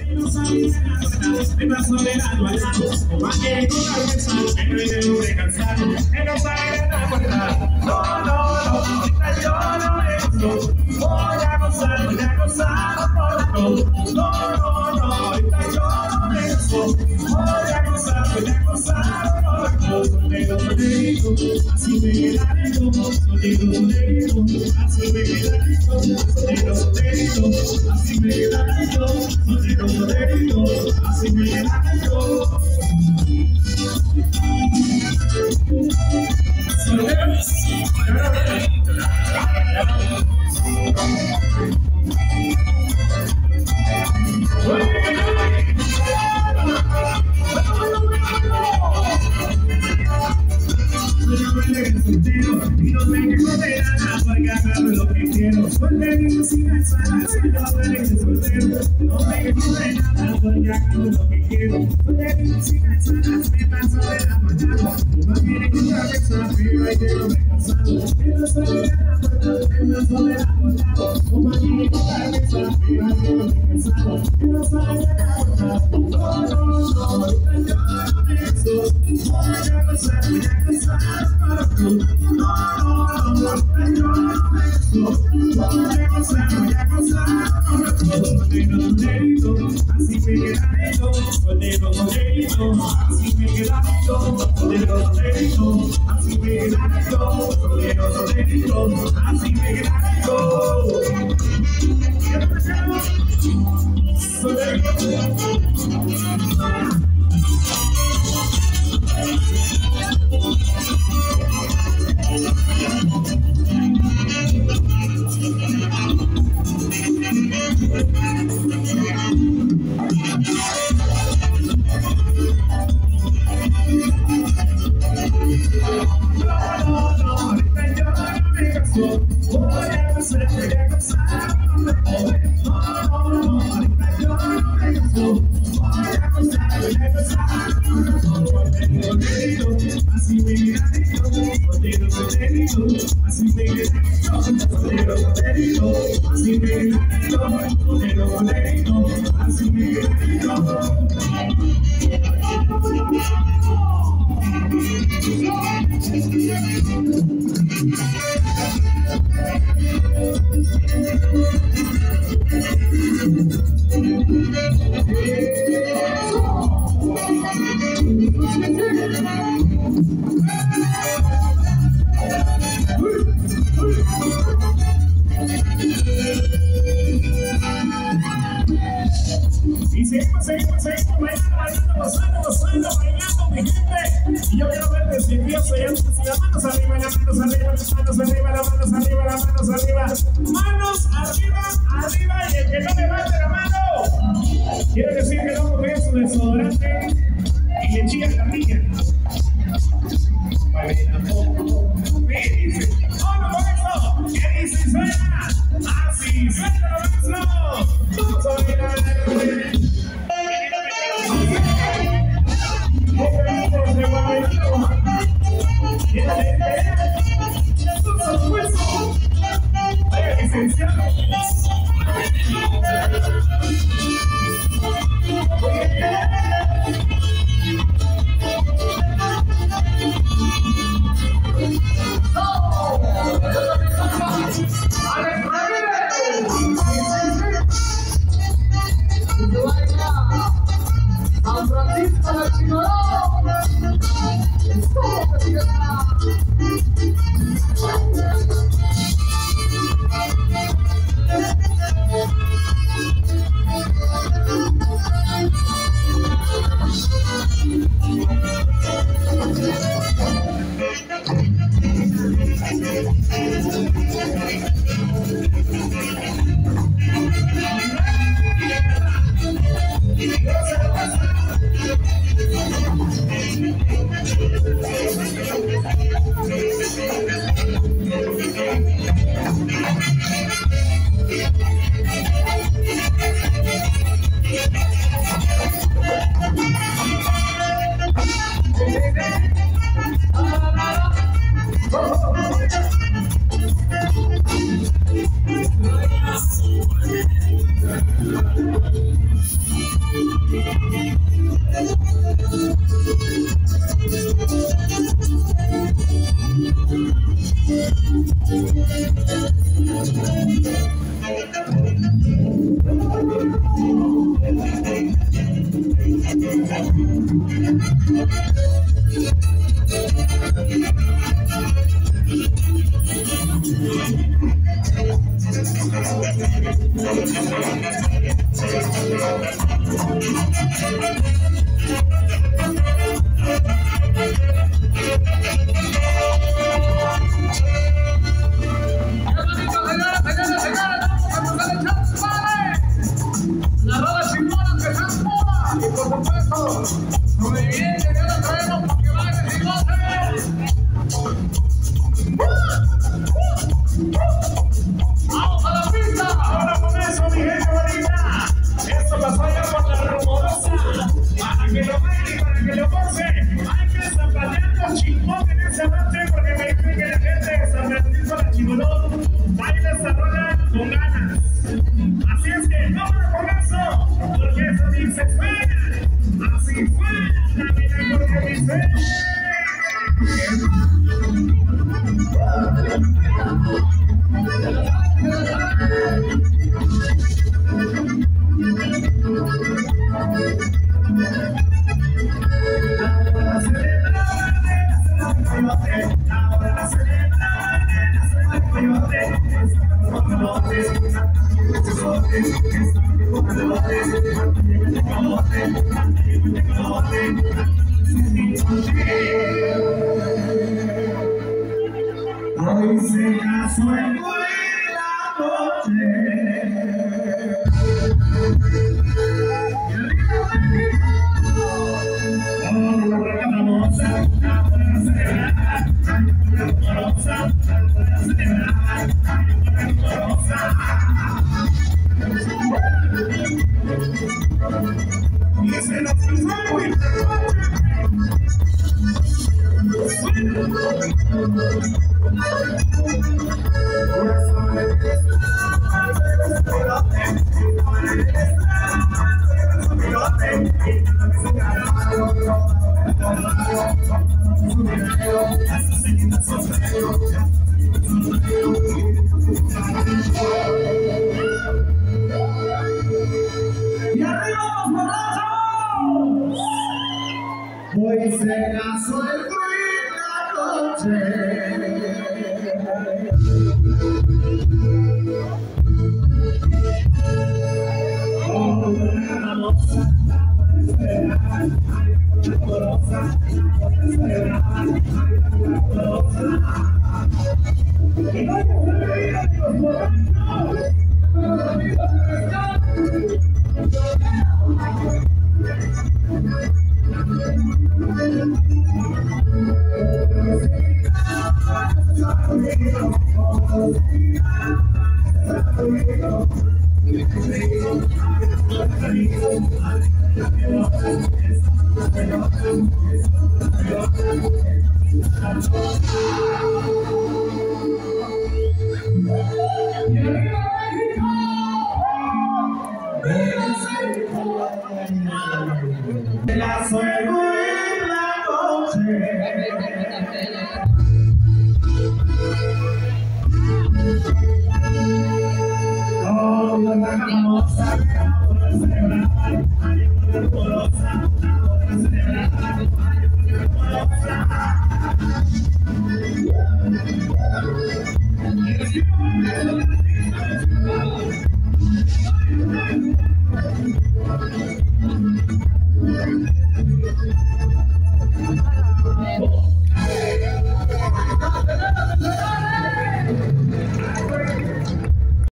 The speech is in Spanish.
no sabía nada, me pasó de lado a lado, como aquel con la cabeza, pero yo no me cansado, que no sabía nada. No, ahorita yo no esto, voy a gozar por todo. No, ahorita yo no esto, voy a gozar por todo. Soltero, así me quedaré yo, soltero, así me quedaré yo, soltero, así me quedaré yo, soltero, así me quedaré yo. Y no me quejo de nada porque hago lo que quiero. Solterito sin alzada, soltero. No me quejo de nada porque hago lo que quiero. Solterito sin alzada, me paso de la mañana. No quiere que yo cabeza, pero hay que no me he cansado. Pero soy de la puerta, pero soy de la puerta. No quiere que yo cabeza, pero hay que no me he cansado. Pero soy de la puerta. No, ahorita yo no me estoy. Voy a gozar por todo. No, ahorita yo no me estoy. Voy a gozar por todo. Soltero, así me quedaré yo. Soltero, así me quedaré yo. Soltero, así me quedaré yo. Soltero, así me quedaré yo. Y seguimos bailando, mi gente. Y yo quiero ver decidioso y antes las manos arriba, las manos arriba, las manos arriba, las manos arriba, las manos arriba. Manos arriba, arriba, y el que no levante la mano quiere decir que no coge su desodorante y le chilla carrilla. ¿Qué dice? ¡Vamos con eso! ¿Qué dice? Suena así, suena lo mismo. Vamos a bailar. Hoy se casó en la noche. Y se nos cruzó muy y arriba los borrachos. Hoy se casó el Queen la noche. La